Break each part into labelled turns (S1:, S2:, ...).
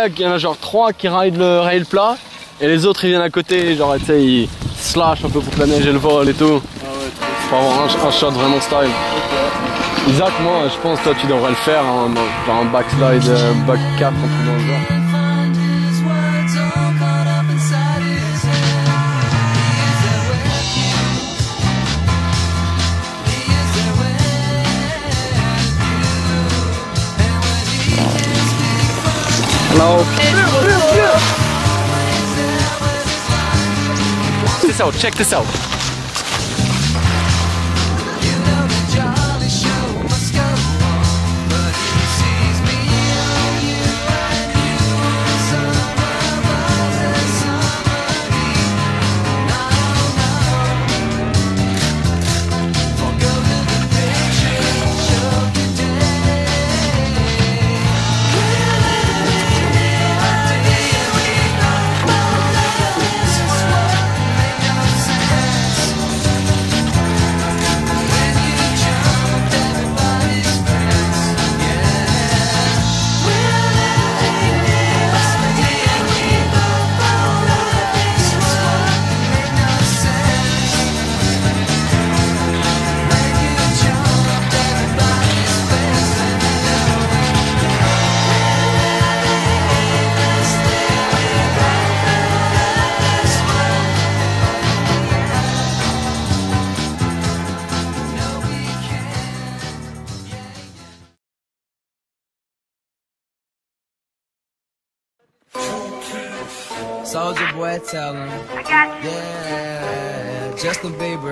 S1: il y en a genre 3 qui raillent le plat et les autres ils viennent à côté, genre tu sais ils slash un peu pour que la neige et le vol et tout. Pour avoir un shot vraiment style. Isaac, moi je pense toi tu devrais le faire, hein, genre un backslide, back 4, un truc dans le genre. Hello. Check this out.
S2: Soulja Boy, tell him.
S3: I got you.
S2: Yeah, Justin Bieber.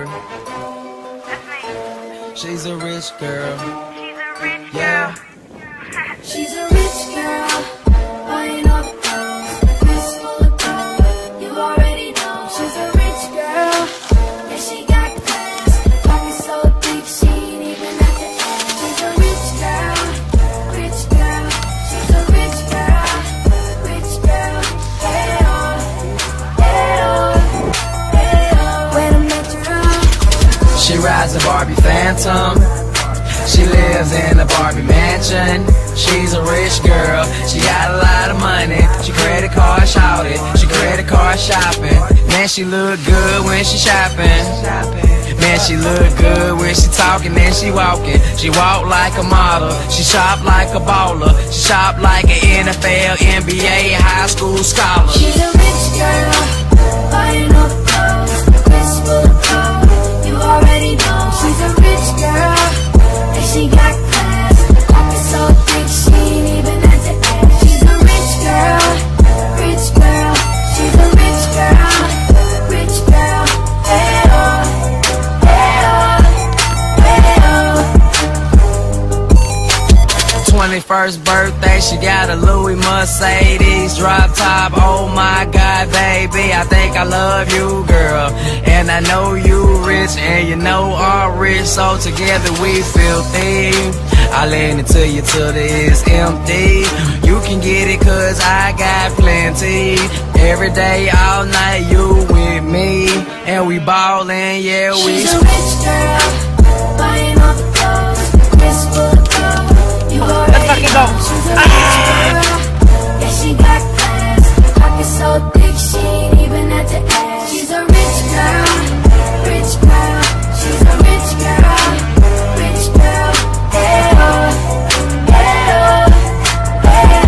S3: That's me.
S2: She's a rich girl.
S3: She's a rich
S2: Yeah.
S3: girl.
S4: She's a rich girl, buying all the clothes, wrist full of gold. You already know she's a rich girl. Yeah, she got class, pockets so big she ain't even at the ass. She's a rich girl, rich girl. She's a rich girl, rich girl. Hey oh, hey oh, hey oh. When I met her,
S2: She rides a Barbie Phantom. She lives in a Barbie mansion. She's a rich girl. She got a lot of money. She credit card shouted. She credit card shopping. Man, she look good when she shopping. Man, she look good when she talking and she walking. She walk like a model. She shop like a baller. She shop like an NFL, NBA, high school scholar.
S4: she's a rich girl, buying all the clothes, wrist full of gold. You already know she's a rich girl, and she got class, pockets so big she ain't even at the ass. She's a rich girl, rich girl. She's a rich girl, rich girl. Hey oh, hey oh, hey oh.
S2: 21st birthday, she got a Louis Mercedes drop top. Oh my God, baby, I think I love you, girl. And I know you rich, and you know I'm rich, so together we filthy. I lend it to you till it's empty. You can get it 'cause I got plenty. Every day, all night, you with me, and we ballin', yeah, we.
S4: She's a rich girl, buying all the clothes, wrist full of gold. You already know she's a rich girl. Yeah, she got class, pockets so big she ain't even at the ass. She's a rich girl, rich girl. She's a rich girl, rich girl. Hey oh, hey oh, hey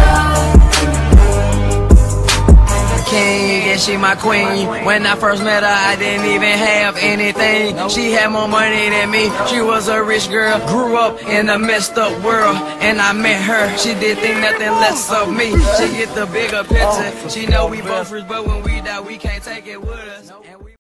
S4: oh.
S2: King, yeah, she my queen. When I first met her, I didn't even have anything. She had more money than me. She was a rich girl, grew up in a messed up world, and I met her. She did think nothing less of me. She get the bigger picture. She know we both rich, but when we die, we can't take it with us.